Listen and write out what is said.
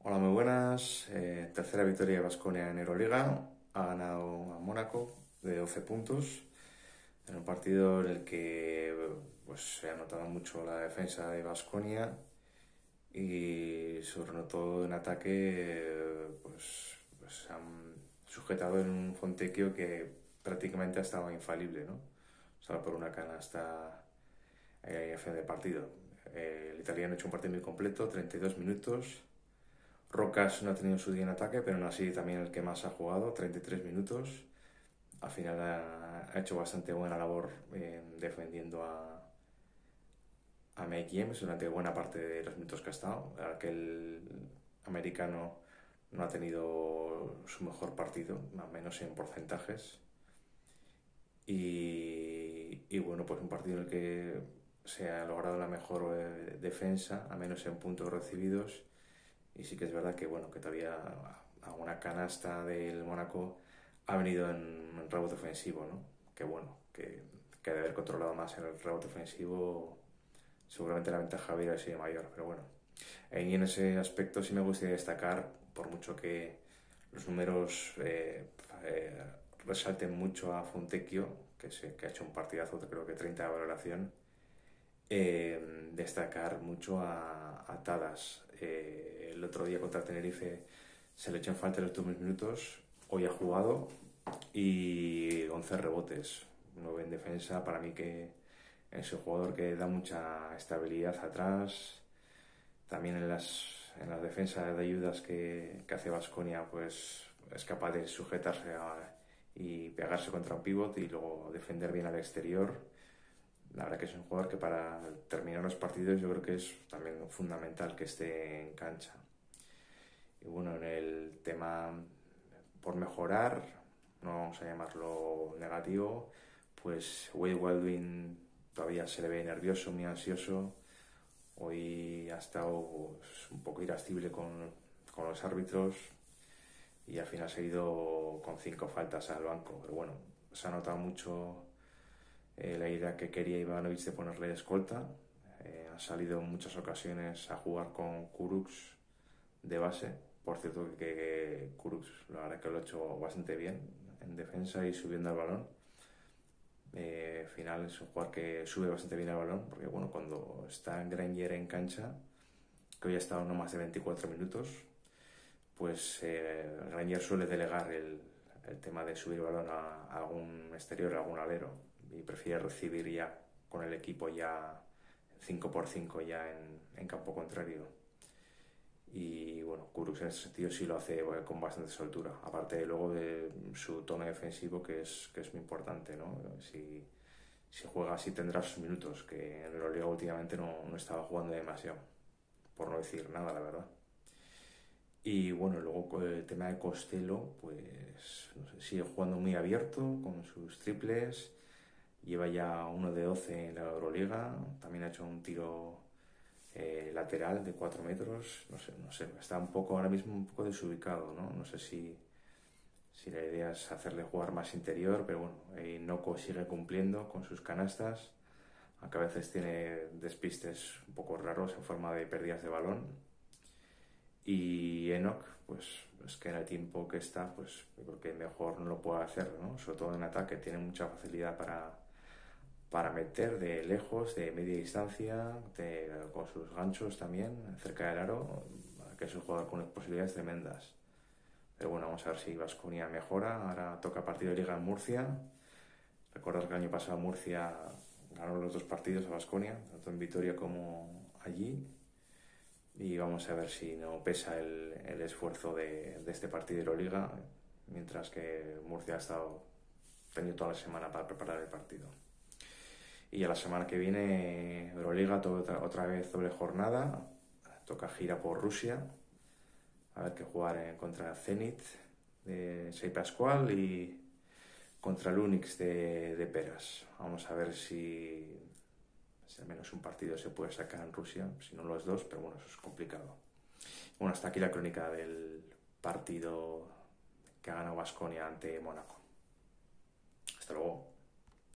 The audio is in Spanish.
Hola, muy buenas. Tercera victoria de Baskonia en Euroliga. Ha ganado a Mónaco de 12 puntos en un partido en el que pues, se ha notado mucho la defensa de Baskonia y sobre todo en ataque pues han sujetado en un Fontecchio que prácticamente ha estado infalible, ¿no? Solo por una canasta a fin de partido. El italiano ha hecho un partido muy completo, 32 minutos. Rocas no ha tenido su día en ataque, pero aún así también el que más ha jugado, 33 minutos. Al final ha hecho bastante buena labor defendiendo a Mike James durante buena parte de los minutos que ha estado. Aquel americano no ha tenido su mejor partido, al menos en porcentajes. Y bueno, pues un partido en el que se ha logrado la mejor defensa, al menos en puntos recibidos. Y sí que es verdad que bueno, que todavía alguna canasta del Mónaco ha venido en rebote ofensivo, ¿no? Que bueno, que de haber controlado más en el rebote ofensivo, seguramente la ventaja hubiera sido mayor, pero bueno. Y en ese aspecto sí me gustaría destacar, por mucho que los números resalten mucho a Fontecchio, que ha hecho un partidazo, creo que 30 de valoración, destacar mucho a Tadas. El otro día contra Tenerife se le echó en falta los últimos minutos, hoy ha jugado y 11 rebotes, 9 en defensa. Para mí que es un jugador que da mucha estabilidad atrás, también en las defensas de ayudas que hace Baskonia, pues es capaz de sujetarse y pegarse contra un pívot y luego defender bien al exterior. La verdad que es un jugador que para terminar los partidos yo creo que es también fundamental que esté en cancha. Y bueno, en el tema por mejorar, no vamos a llamarlo negativo, pues Wade Baldwin todavía se le ve nervioso, muy ansioso. Hoy ha estado pues, un poco irascible con los árbitros y al final se ha ido con 5 faltas al banco. Pero bueno, se ha notado mucho la idea que quería Ivanovic de ponerle escolta. Ha salido en muchas ocasiones a jugar con Kurucs de base. Por cierto que Kurucs la verdad que lo ha hecho bastante bien en defensa y subiendo el balón. Al final es un jugador que sube bastante bien el balón, porque bueno, cuando está Granger en cancha, que hoy ha estado no más de 24 minutos, pues Granger suele delegar el tema de subir el balón a algún exterior, a algún alero, y prefiere recibir ya con el equipo ya 5x5 ya en campo contrario. Y bueno, Kurucs en ese sentido sí lo hace con bastante soltura, aparte luego de su tono defensivo que es muy importante, ¿no? Si juega así tendrá sus minutos, que en Euroliga últimamente no estaba jugando demasiado, por no decir nada, la verdad. Y bueno, luego con el tema de Costello, pues no sé, sigue jugando muy abierto con sus triples, lleva ya uno de 12 en la Euroliga, también ha hecho un tiro lateral de 4 metros, no sé, está un poco ahora mismo un poco desubicado, ¿no? No sé si la idea es hacerle jugar más interior, pero bueno, Noko sigue cumpliendo con sus canastas, aunque a veces tiene despistes un poco raros en forma de pérdidas de balón. Y Enoch, pues es que en el tiempo que está, pues yo creo que mejor no lo puede hacer, ¿no? Sobre todo en ataque, tiene mucha facilidad para meter de lejos, de media distancia, con sus ganchos también, cerca del aro, que es un jugador con posibilidades tremendas. Pero bueno, vamos a ver si Baskonia mejora. Ahora toca partido de Liga en Murcia. Recordad que el año pasado Murcia ganó los 2 partidos a Baskonia, tanto en Vitoria como allí. Y vamos a ver si no pesa el esfuerzo de este partido de Euroliga, mientras que Murcia ha estado teniendo toda la semana para preparar el partido. Y ya la semana que viene Euroliga, otra vez doble jornada, toca gira por Rusia, a ver qué jugar contra Zenit de Sei Pascual y contra el Unix de Peras. Vamos a ver si al menos un partido se puede sacar en Rusia, si no los dos, pero bueno, eso es complicado. Bueno, hasta aquí la crónica del partido que ha ganado Baskonia ante Mónaco. Hasta luego.